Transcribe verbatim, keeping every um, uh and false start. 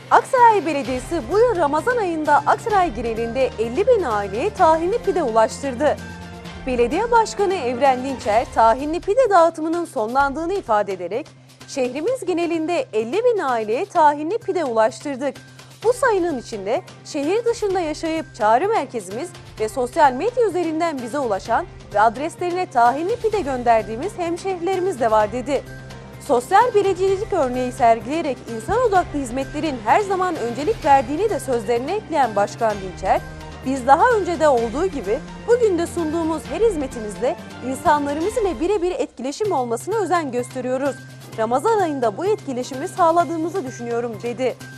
Aksaray Belediyesi bu yıl Ramazan ayında Aksaray genelinde elli bin aileye tahinli pide ulaştırdı. Belediye Başkanı Evren Dinçer, tahinli pide dağıtımının sonlandığını ifade ederek, şehrimiz genelinde elli bin aileye tahinli pide ulaştırdık. Bu sayının içinde şehir dışında yaşayıp çağrı merkezimiz ve sosyal medya üzerinden bize ulaşan ve adreslerine tahinli pide gönderdiğimiz hemşehrilerimiz de var dedi. Sosyal belediyecilik örneği sergileyerek insan odaklı hizmetlerin her zaman öncelik verdiğini de sözlerine ekleyen Başkan Dinçer, biz daha önce de olduğu gibi bugün de sunduğumuz her hizmetimizde insanlarımız ile birebir etkileşim olmasına özen gösteriyoruz. Ramazan ayında bu etkileşimi sağladığımızı düşünüyorum dedi.